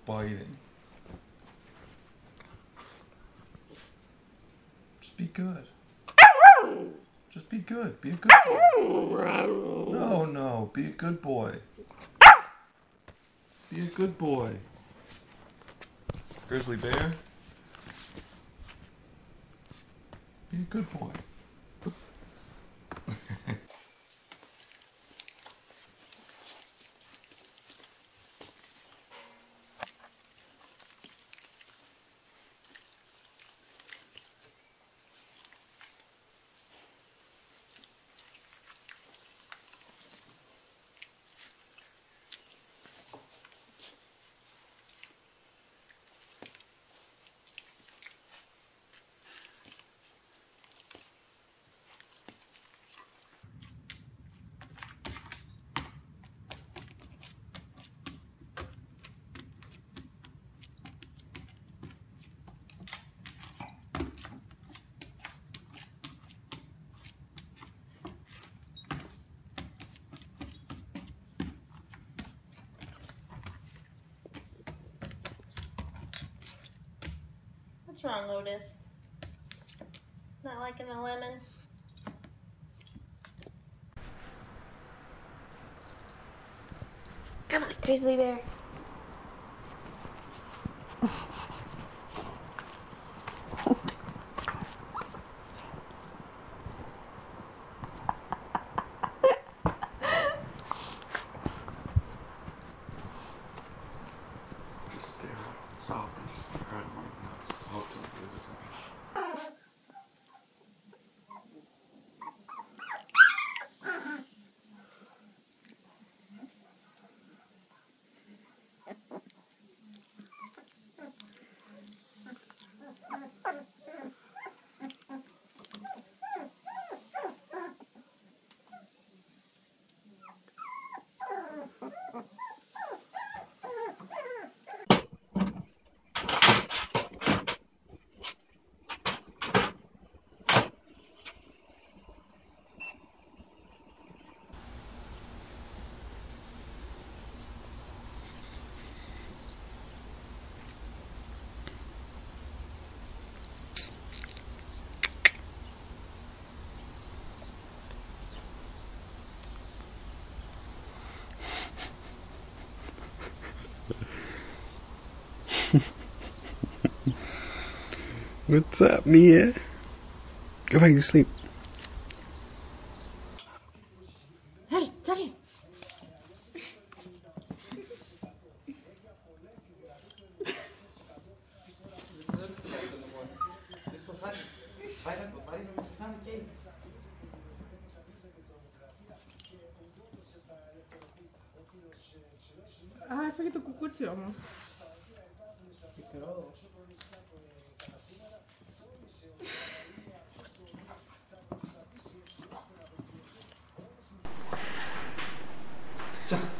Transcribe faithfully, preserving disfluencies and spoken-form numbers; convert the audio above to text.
biting. Just be good. Just be good. Be a good boy. No, no. Be a good boy. Be a good boy. Grizzly bear. Be a good boy. What's wrong, Lotus? Not liking the lemon? Come on, Grizzly Bear. Just stare. Stop and just try to talk to him. What's up, Mia? Go back to sleep. Dale, sale. Ah, fai tu cucucciamo. Ciao.